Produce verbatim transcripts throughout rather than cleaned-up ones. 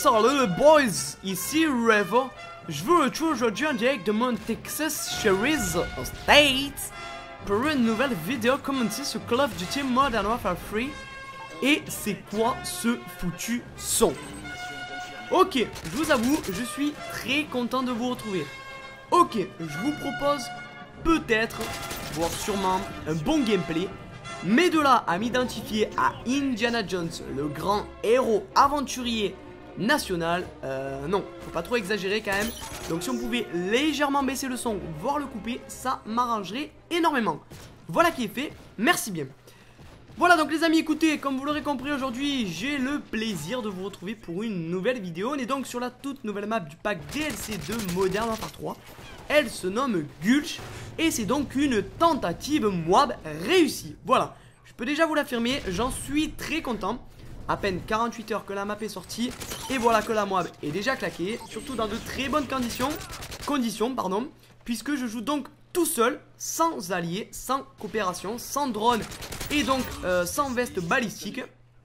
Salut les boys, ici Revo. Je vous retrouve aujourd'hui en direct de mon Texas Cherries aux States pour une nouvelle vidéo commentée sur Call of Duty Modern Warfare trois. Et c'est quoi ce foutu son? Ok, je vous avoue, je suis très content de vous retrouver. Ok, je vous propose peut-être, voire sûrement, un bon gameplay. Mais de là à m'identifier à Indiana Jones, le grand héros aventurier national, euh, non, faut pas trop exagérer quand même. Donc si on pouvait légèrement baisser le son, voire le couper, ça m'arrangerait énormément. Voilà qui est fait, merci bien. Voilà donc les amis, écoutez, comme vous l'aurez compris aujourd'hui, j'ai le plaisir de vous retrouver pour une nouvelle vidéo. On est donc sur la toute nouvelle map du pack D L C de Modern Warfare trois. Elle se nomme Gulch et c'est donc une tentative M W A B réussie. Voilà, je peux déjà vous l'affirmer, j'en suis très content. À peine quarante-huit heures que la map est sortie et voilà que la M W A B est déjà claquée. Surtout dans de très bonnes conditions, conditions pardon, puisque je joue donc tout seul, sans alliés, sans coopération, sans drone et donc euh, sans veste balistique.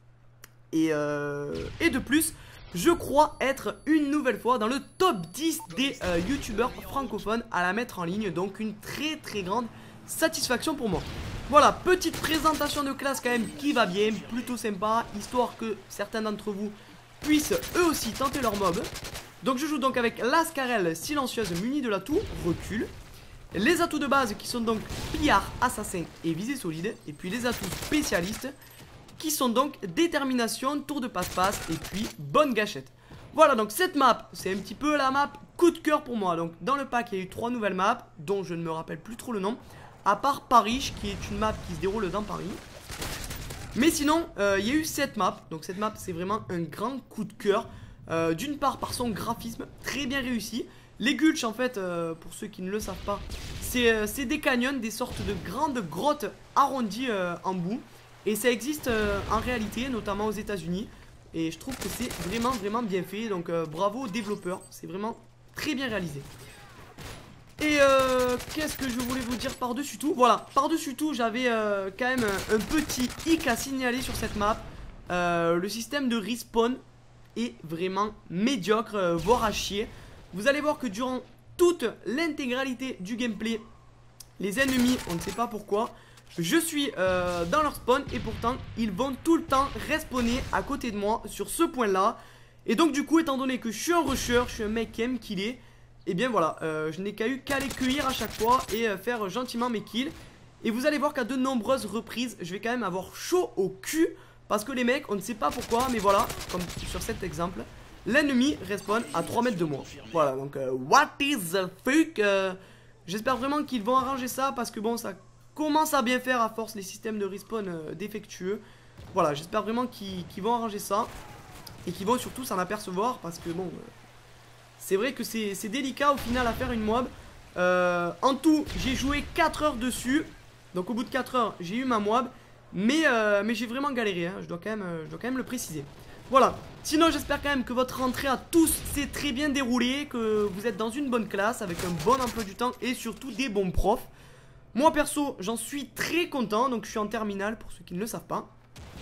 Et, euh, et de plus, je crois être une nouvelle fois dans le top dix des euh, youtubeurs francophones à la mettre en ligne. Donc une très très grande satisfaction pour moi. Voilà, petite présentation de classe quand même qui va bien, plutôt sympa, histoire que certains d'entre vous puissent eux aussi tenter leur mob. Donc je joue donc avec la Scarelle silencieuse munie de l'atout recul. Les atouts de base qui sont donc pillard, assassin et visée solide. Et puis les atouts spécialistes qui sont donc détermination, tour de passe-passe et puis bonne gâchette. Voilà donc cette map, c'est un petit peu la map coup de cœur pour moi. Donc dans le pack il y a eu trois nouvelles maps dont je ne me rappelle plus trop le nom. À part Paris qui est une map qui se déroule dans Paris. Mais sinon euh, il y a eu cette map. Donc cette map c'est vraiment un grand coup de cœur. euh, D'une part par son graphisme très bien réussi. Les Gulch en fait, euh, pour ceux qui ne le savent pas, c'est euh, des canyons, des sortes de grandes grottes arrondies euh, en bout. Et ça existe euh, en réalité, notamment aux États-Unis. Et je trouve que c'est vraiment vraiment bien fait. Donc euh, bravo aux développeurs, c'est vraiment très bien réalisé. Et euh, qu'est-ce que je voulais vous dire par-dessus tout? Voilà, par-dessus tout j'avais euh, quand même un, un petit hic à signaler sur cette map. euh, Le système de respawn est vraiment médiocre, euh, voire à chier. Vous allez voir que durant toute l'intégralité du gameplay, les ennemis, on ne sait pas pourquoi, je suis euh, dans leur spawn et pourtant ils vont tout le temps respawner à côté de moi sur ce point là. Et donc du coup, étant donné que je suis un rusher, je suis un mec qui aime killer, et bien voilà, euh, je n'ai qu'à eu qu'à les cueillir à chaque fois et euh, faire gentiment mes kills. Et vous allez voir qu'à de nombreuses reprises, je vais quand même avoir chaud au cul. Parce que les mecs, on ne sait pas pourquoi, mais voilà, comme sur cet exemple, l'ennemi respawn à trois mètres de moi. Voilà, donc euh, what is the fuck euh, j'espère vraiment qu'ils vont arranger ça parce que bon, ça commence à bien faire à force les systèmes de respawn euh, défectueux. Voilà, j'espère vraiment qu'ils qu'ils vont arranger ça. Et qu'ils vont surtout s'en apercevoir parce que bon... Euh, c'est vrai que c'est délicat au final à faire une M W A B. Euh, en tout, j'ai joué quatre heures dessus. Donc au bout de quatre heures, j'ai eu ma M W A B. Mais, euh, mais j'ai vraiment galéré, hein. je, dois quand même, je dois quand même le préciser. Voilà, sinon j'espère quand même que votre rentrée à tous s'est très bien déroulée. Que vous êtes dans une bonne classe avec un bon emploi du temps et surtout des bons profs. Moi perso, j'en suis très content. Donc je suis en terminale pour ceux qui ne le savent pas.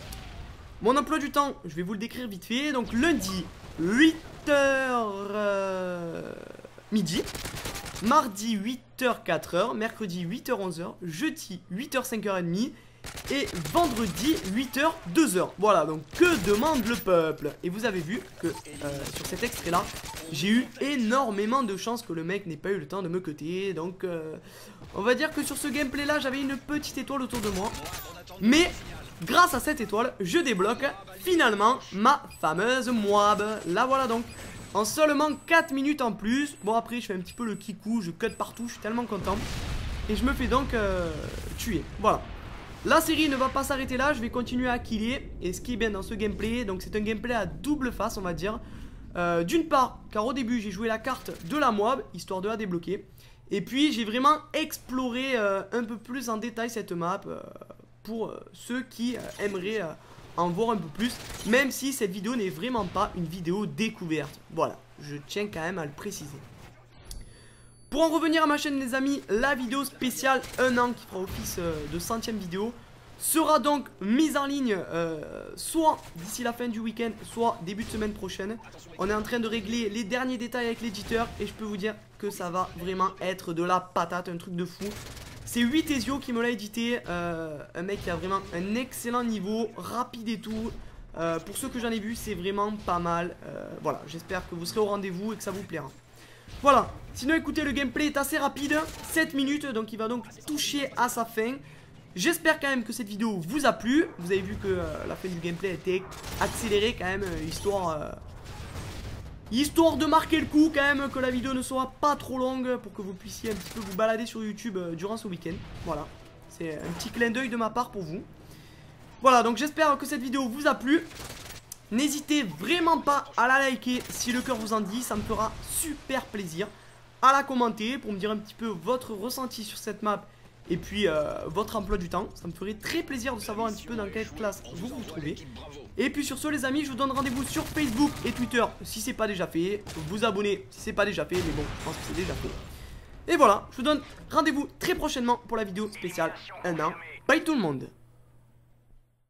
Mon emploi du temps, je vais vous le décrire vite fait. Donc lundi, huit heures euh, midi. Mardi, huit heures quatre heures. Mercredi, huit heures onze heures. Jeudi, huit heures cinq heures trente. Et vendredi, huit heures deux heures. Voilà, donc que demande le peuple? Et vous avez vu que euh, sur cet extrait là, j'ai eu énormément de chance que le mec n'ait pas eu le temps de me cutter. Donc euh, on va dire que sur ce gameplay là, j'avais une petite étoile autour de moi. Mais grâce à cette étoile, je débloque finalement ma fameuse M W A B. La voilà donc, en seulement quatre minutes en plus. Bon après je fais un petit peu le kikou, je cut partout, je suis tellement content. Et je me fais donc euh, tuer, voilà. La série ne va pas s'arrêter là, je vais continuer à killer. Et ce qui est bien dans ce gameplay, donc c'est un gameplay à double face on va dire. euh, D'une part, car au début j'ai joué la carte de la M W A B, histoire de la débloquer. Et puis j'ai vraiment exploré euh, un peu plus en détail cette map euh, pour euh, ceux qui euh, aimeraient euh, en voir un peu plus. Même si cette vidéo n'est vraiment pas une vidéo découverte. Voilà, je tiens quand même à le préciser. Pour en revenir à ma chaîne les amis, la vidéo spéciale un an qui fera office euh, de centième vidéo sera donc mise en ligne euh, soit d'ici la fin du week-end, soit début de semaine prochaine. On est en train de régler les derniers détails avec l'éditeur et je peux vous dire que ça va vraiment être de la patate, un truc de fou. C'est huit Ezio qui me l'a édité, euh, un mec qui a vraiment un excellent niveau, rapide et tout. Euh, pour ceux que j'en ai vu, c'est vraiment pas mal. Euh, voilà, j'espère que vous serez au rendez-vous et que ça vous plaira. Voilà, sinon écoutez, le gameplay est assez rapide, sept minutes, donc il va donc toucher à sa fin. J'espère quand même que cette vidéo vous a plu. Vous avez vu que euh, la fin du gameplay a été accélérée quand même, euh, histoire... Euh, Histoire de marquer le coup quand même, que la vidéo ne soit pas trop longue pour que vous puissiez un petit peu vous balader sur YouTube euh, durant ce week-end. Voilà, c'est un petit clin d'œil de ma part pour vous. Voilà, donc j'espère que cette vidéo vous a plu. N'hésitez vraiment pas à la liker si le cœur vous en dit, ça me fera super plaisir. À la commenter pour me dire un petit peu votre ressenti sur cette map et puis euh, votre emploi du temps. Ça me ferait très plaisir de savoir un petit peu dans quelle classe vous vous trouvez. Et puis sur ce les amis, je vous donne rendez-vous sur Facebook et Twitter si c'est pas déjà fait. Vous abonner si c'est pas déjà fait, mais bon, je pense que c'est déjà fait. Et voilà, je vous donne rendez-vous très prochainement pour la vidéo spéciale un an. Bye tout le monde.